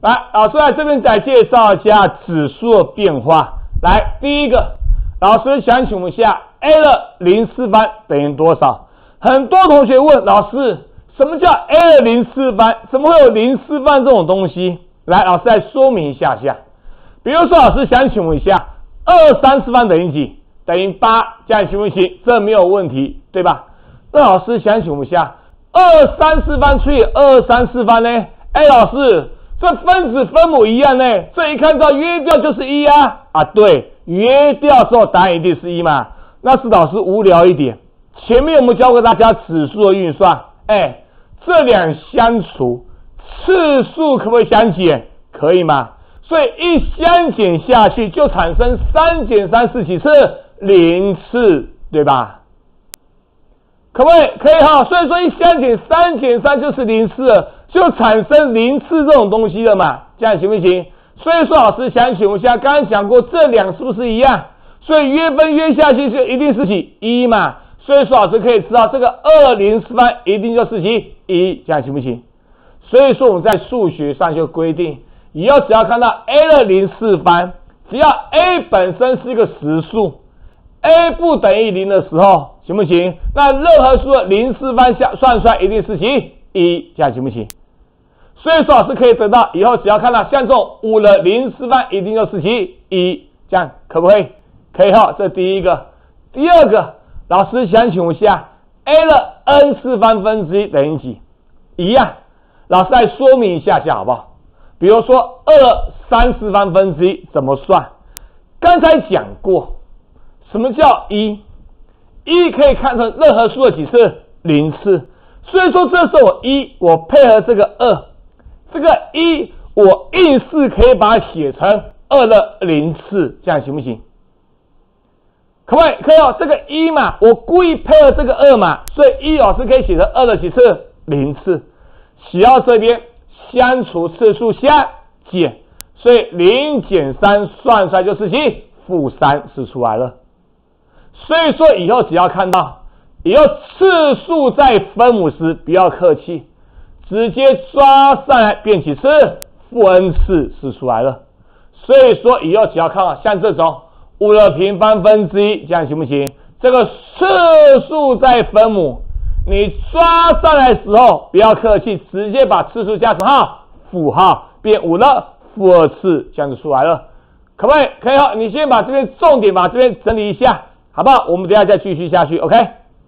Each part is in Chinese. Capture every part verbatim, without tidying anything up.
来，老师在这边再介绍一下指数的变化。来，第一个，老师想请问一下 ，a 的零次方等于多少？很多同学问老师，什么叫 a 的零次方？怎么会有零次方这种东西？来，老师再说明一下下。比如说，老师想请问一下，二三次方等于几？等于八，这样行不行？这没有问题，对吧？那老师想请问一下，二三次方除以二三次方呢？哎，老师，这分子分母一样呢，这一看到约掉就是一啊啊，对，约掉之后答案一定是一嘛。那是老师无聊一点，前面有没有教过大家指数的运算？哎，这两相除，次数可不可以相减？可以吗？所以一相减下去就产生三减三是几次？零次，对吧？可不可以？可以哈。所以说一相减三减三就是零次了，就产生零次这种东西了嘛，这样行不行？所以说老师想请问一下，刚刚讲过这两是不是一样？所以约分约下去就一定是几一嘛？所以说老师可以知道这个二零次方一定就是几一，这样行不行？所以说我们在数学上就规定，以后只要看到 a 的零次方，只要 a 本身是一个实数 ，a 不等于零的时候，行不行？那任何数的零次方下算出来一定是几一，这样行不行？所以说老师可以得到以后只要看到像这种五的零次方一定就是几一，这样可不可以？可以哈，这第一个。第二个，老师想请问一下 ，a 的 n 次方分之一等于几？一样。老师来说明一下下好不好？比如说二三次方分之一怎么算？刚才讲过，什么叫一？一可以看成任何数的几次？零次。所以说这时候我一，我配合这个二，这个一我硬是可以把它写成二的零次，这样行不行？可不可以？可以哦，这个一嘛，我故意配合这个二嘛，所以一老师可以写成二的几次？零次。写到这边，相除次数相减，所以零减三算出来就是几？负三是出来了。所以说以后只要看到以后次数在分母时，不要客气，直接抓上来变几次？负 n 次是出来了。所以说以后只要看到像这种五的平方分之一，这样行不行？这个次数在分母，你抓上来的时候不要客气，直接把次数加什么号？负号，变五的负二次，这样就出来了。可不可以？可以哈。你先把这边重点把这边整理一下，好不好？我们等一下再继续下去 ，OK？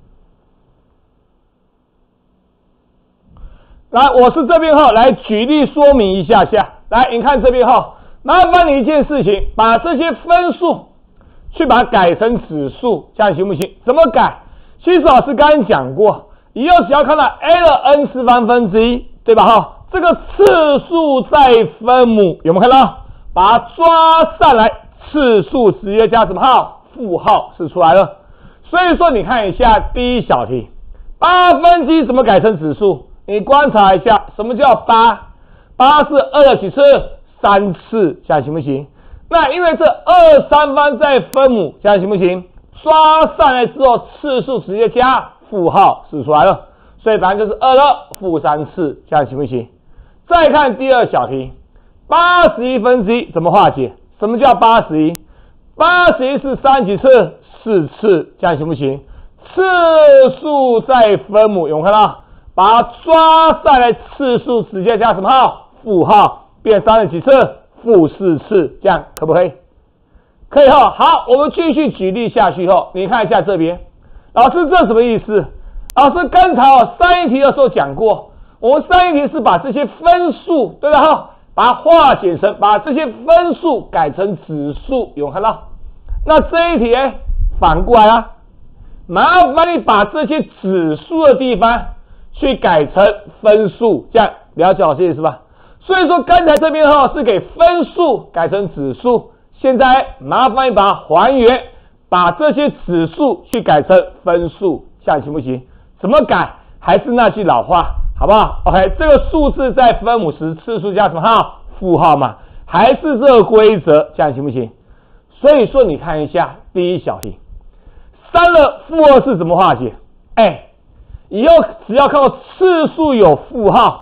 来，我是这边哈，来举例说明一下下。来，你看这边哈，麻烦你一件事情，把这些分数去把它改成指数，这样行不行？怎么改？其实老师刚刚讲过，以后只要看到 a 的 n 次方分之一，对吧？哈，这个次数在分母有没有看到？把它抓上来，次数直接加什么号？负号是出来了。所以说你看一下第一小题，八分之一怎么改成指数？你观察一下，什么叫八？八是二的几次？三次，这样行不行？那因为这二三方在分母，这样行不行？抓上来之后，次数直接加负号是出来了，所以答案就是二的负三次，这样行不行？再看第二小题，八十一分之一怎么化解？什么叫八十一？八十一是三几次？四次，这样行不行？次数在分母，有没有看到？把它抓上来，次数直接加什么号？负号，变三的几次？负四次，这样可不可以？可以哈。好，我们继续举例下去后，你看一下这边，老师这什么意思？老师刚才哦上一题的时候讲过，我们上一题是把这些分数，对吧？哈，把它化简成，把这些分数改成指数，有看到？那这一题哎，反过来啊，麻烦你把这些指数的地方去改成分数，这样了解老师意思吧？所以说刚才这边哈是给分数改成指数，现在麻烦你把它还原，把这些指数去改成分数，这样行不行？怎么改？还是那句老话，好不好 ？OK， 这个数字在分母时，次数加什么号？负号嘛，还是这个规则，这样行不行？所以说你看一下第一小题，三的负二是怎么化解？哎，以后只要看到次数有负号，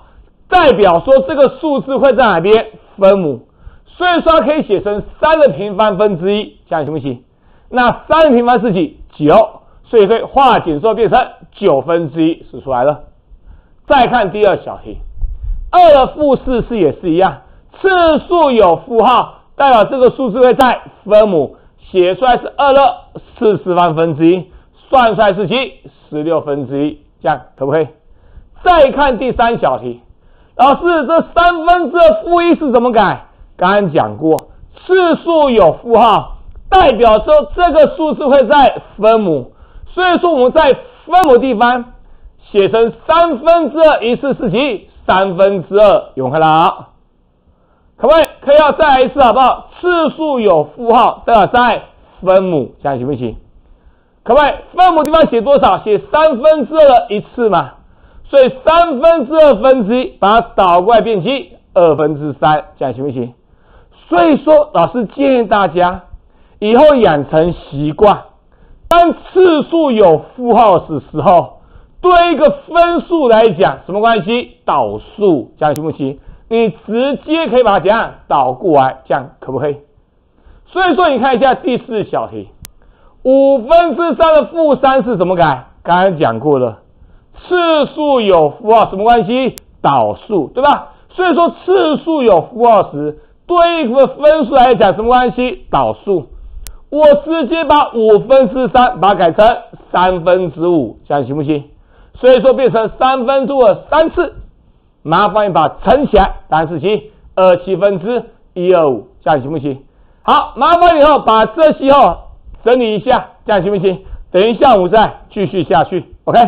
代表说这个数字会在哪边？分母，所以说它可以写成三的平方分之一，这样行不行？那三的平方是几？九，所以可以化简之后变成九分之一，数出来了。再看第二小题，二的负四次也是一样，次数有负号，代表这个数字会在分母，写出来是二的四次方分之一，算出来是几？十六分之一，这样可不可以？再看第三小题，老师这三分之二负一是怎么改？刚刚讲过，次数有负号，代表说这个数字会在分母，所以说我们在分母地方写成三分之二一次是几？三分之二，有没有看到？可不可以？可以要再来一次好不好？次数有负号，代表在分母，这样行不行？可不可以？分母地方写多少？写三分之二的一次嘛，所以三分之二分之一，把它倒过来变成二分之三，这样行不行？所以说，老师建议大家以后养成习惯，当次数有负号的时候，对一个分数来讲，什么关系？导数，这样行不行？你直接可以把它怎样导过来，这样可不可以？所以说，你看一下第四小题，五分之三的负三是怎么改？刚刚讲过了，次数有负号，什么关系？导数，对吧？所以说，次数有负号时，对一个分数来讲，什么关系？导数。我直接把五分之三把它改成三分之五，这样行不行？所以说变成三分之五的三次，麻烦你把它乘起来，答案是七，二七分之一二五，这样行不行？好，麻烦你后把这些后整理一下，这样行不行？等一下我们再继续下去 ，OK？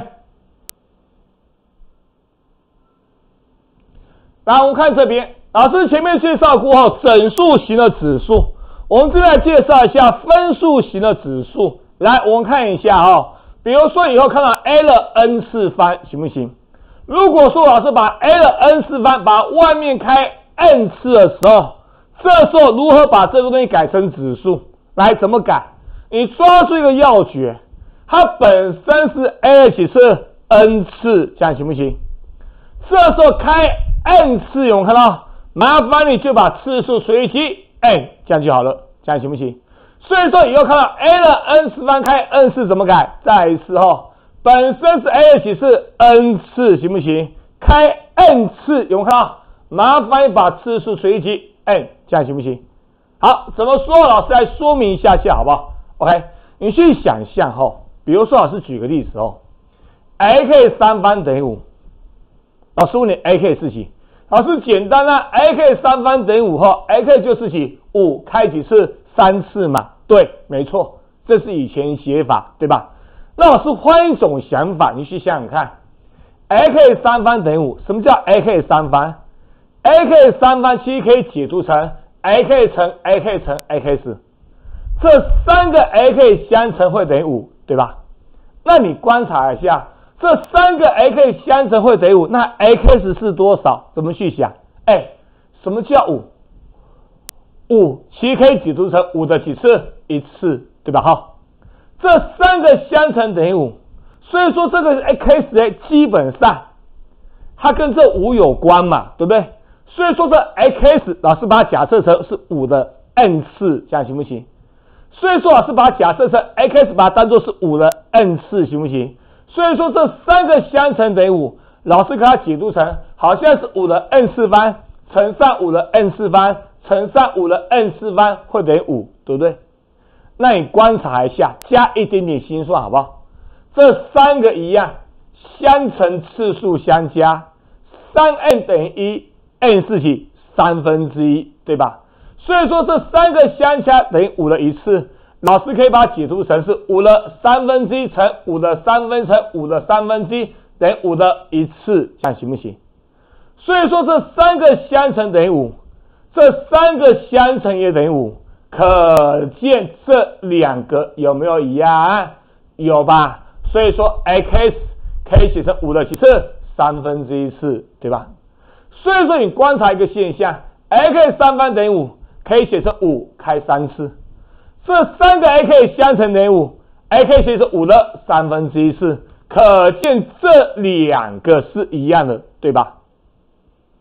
来，我们看这边，老师前面介绍过后，整数型的指数，我们这边来介绍一下分数型的指数。来，我们看一下哦，比如说以后看到 a 的 n 次方，行不行？如果说老师把 a 的 n 次方，把外面开 n 次的时候，这时候如何把这个东西改成指数？来，怎么改？你抓住一个要诀，它本身是 a 的几次 n 次，这样行不行？这时候开 n 次，有没有看到？麻烦你就把次数除以几 n， 这样就好了，这样行不行？所以说以后看到 a 的 n 次方开 n 次怎么改？再来一次后，本身是 a 的几次 n 次，行不行？开 n 次，有没有看到？麻烦你把次数除以几 n， 这样行不行？好，怎么说？老师来说明一下下，好不好 ？OK， 你去想象后，比如说老师举个例子哦 ，a k 三方等于五，老师问你 a k 是几？老师简单啊 ，a k 三方等于五后 ，a k 就是几？五开几次？三次嘛，对，没错，这是以前写法，对吧？那老师换一种想法，你去想想看 ，a k 三方等于五，什么叫 a k 三方 ？a k 三方其实可以解读成 a k 乘 a k 乘 a k 四，这三个 a k 相乘会等于五，对吧？那你观察一下。这三个 a k 相乘会等于五，那 x 是多少？怎么去想？哎，什么叫五？五其实可以解读成五的几次？一次，对吧？好，这三个相乘等于五，所以说这个 x 基本上它跟这五有关嘛，对不对？所以说这 x 老师把它假设成是五的 n 次，这样行不行？所以说老师把它假设成 x 把它当作是五的 n 次，行不行？所以说这三个相乘等于五，老师给它解读成好像是五的 n 次方乘上五的 n 次方乘上五的 n 次方会等于五，对不对？那你观察一下，加一点点心算好不好？这三个一样，相乘次数相加，三 n 等于一 ，n 是几？三分之一，对吧？所以说这三个相加等于五的一次。老师可以把它解读成是五的三分之一乘五的三分乘五的三分之一等于五的一次，这样行不行？所以说这三个相乘等于五，这三个相乘也等于五，可见这两个有没有一样？有吧？所以说 x 可以写成五的几次？三分之一次，对吧？所以说你观察一个现象 ，x 三方等于五，可以写成五开三次。这三个 a k 相乘等于五 ，a k 写成五的三分之一次，可见这两个是一样的，对吧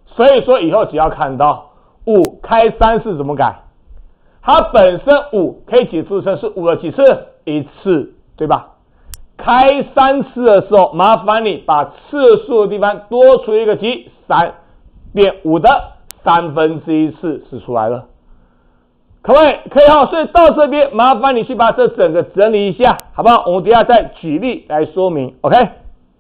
所以说以后只要看到五开三次怎么改？它本身五可以解出成是五的几次？一次，对吧？开三次的时候，麻烦你把次数的地方多出一个几，三变五的三分之一次是出来了。可不可以？可以哈。所以到这边，麻烦你去把这整个整理一下，好不好？我们等一下再举例来说明 ，OK？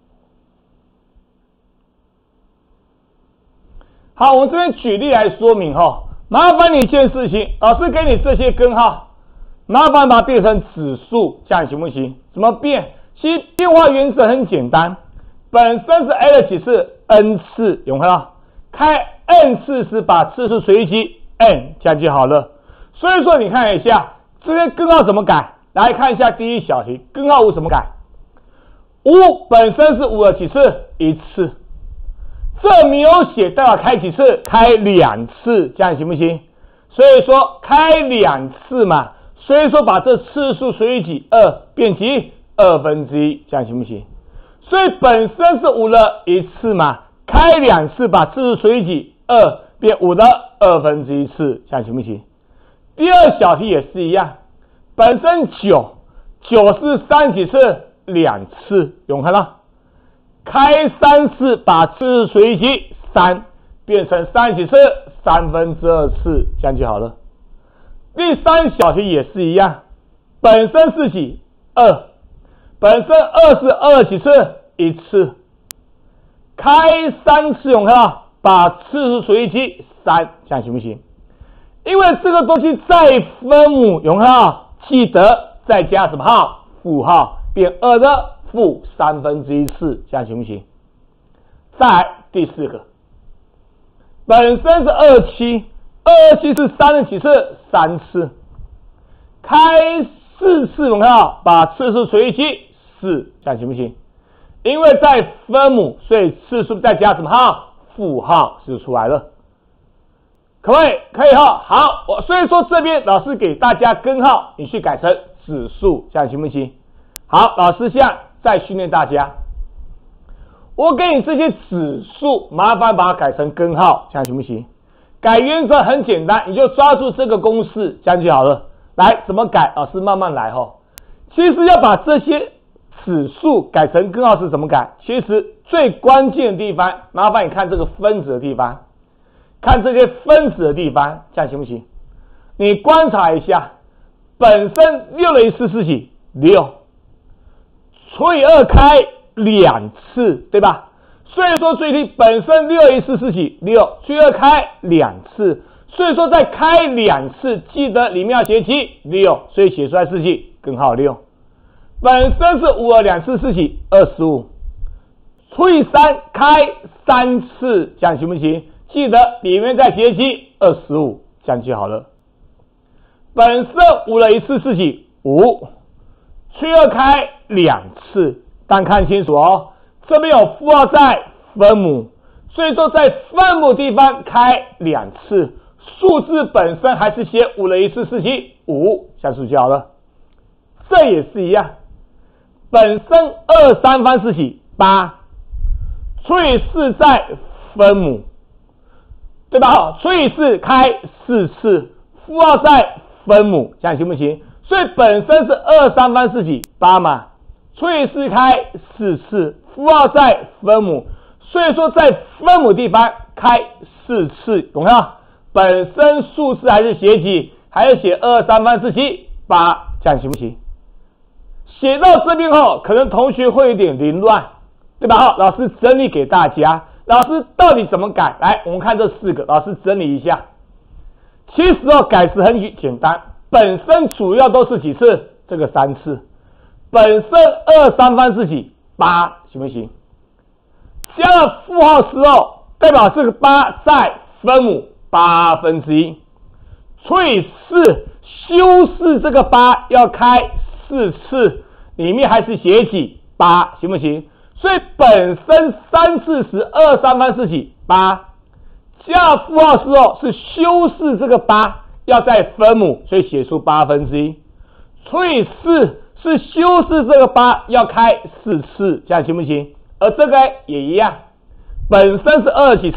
好，我们这边举例来说明哈。麻烦你一件事情，老师给你这些根号，麻烦把它变成指数，这样行不行？怎么变？其实变化原则很简单，本身是 a 的几次 n 次，有没有看到？开 n 次时把次数除以几 n， 这样就好了。所以说你看一下这些根号怎么改，来看一下第一小题，根号五怎么改？五本身是五的几次？一次。这没有写代表开几次？开两次，这样行不行？所以说开两次嘛，所以说把这次数除以几？二变几？二分之一，这样行不行？所以本身是五的一次嘛，开两次把次数除以几？二变五的二分之一次，这样行不行？第二小题也是一样，本身九，九是三几次？两次，有没有看到？开三次把次数除以几？三变成三几次？三分之二次，这样就好了。第三小题也是一样，本身是几？二，本身二是二几次？一次。开三次，有没有看到？把次数除以几？三，这样行不行？因为这个东西再分母，有没有看到？记得再加什么号？负号，变二的负三分之一次，这样行不行？再来第四个，本身是二七，二七是三的几次？三次。开四次，我们看到把次数除以几？四，这样行不行？因为在分母，所以次数再加什么号？负号就出来了。可不可以？可以哈。好，我所以说这边老师给大家根号，你去改成指数，这样行不行？好，老师现在再训练大家。我给你这些指数，麻烦把它改成根号，这样行不行？改原则很简单，你就抓住这个公式，这样就好了。来，怎么改？老师慢慢来哈。其实要把这些指数改成根号是怎么改？其实最关键的地方，麻烦你看这个分子的地方，看这些分子的地方，这样行不行？你观察一下，本身六的一次是几？六除以二开两次，对吧？所以说最题本身六的一次是几？六除以二开两次，所以说再开两次，记得里面要写几？六，所以写出来是几？根号六。本身是五的两次是几？二十五除以三开三次，这样行不行？记得里面再写几？二十五，这样就好了。本身五的一次是几？五除以二开两次，但看清楚哦，这边有负号在分母，所以说在分母地方开两次，数字本身还是写五的一次是几？五，这样是不是就好了？这也是一样，本身二三方是几？八除以四在分母，对吧？除以四开四次，负号在分母，这样行不行？所以本身是二三方是几？八嘛，除以四开四次，负号在分母，所以说在分母地方开四次，懂没有？本身数字还是写几？还是写二三方是几？八，这样行不行？写到这边后，可能同学会有点凌乱，对吧？好，老师整理给大家。老师到底怎么改？来，我们看这四个，老师整理一下。其实哦，改是很简单，本身主要都是几次？这个三次。本身二三方是几？八，行不行？加了负号之后，代表这个八在分母八分之一，除以四，修饰这个八要开四次，里面还是写几？八，行不行？所以本身三次时二三方是几？八，加了负号之后是修饰这个八要在分母，所以写出八分之一，除以四是修饰这个八要开四次，这样行不行？而这个也一样，本身是二几次？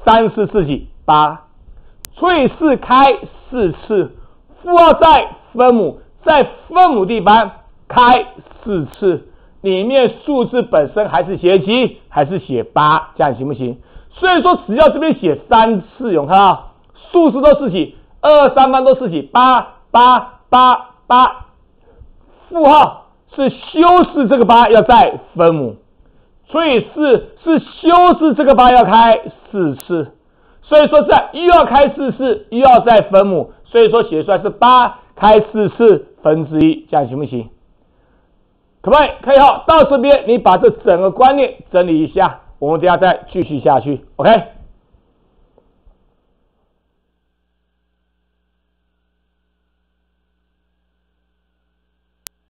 三四四几？八。除以四开四次，负号在分母，在分母地方开四次，里面数字本身还是写几？还是写八，这样行不行？所以说只要这边写三次，有看到数字都是几？二三方都是几？八八八八，负号是修饰这个八要在分母，除以四是修饰这个八要开四次。所以说在又要开四次，又要在分母，所以说写出来是八开四次分之一，这样行不行？可不可以？可以哈。到这边你把这整个观念整理一下，我们等一下再继续下去 ，OK？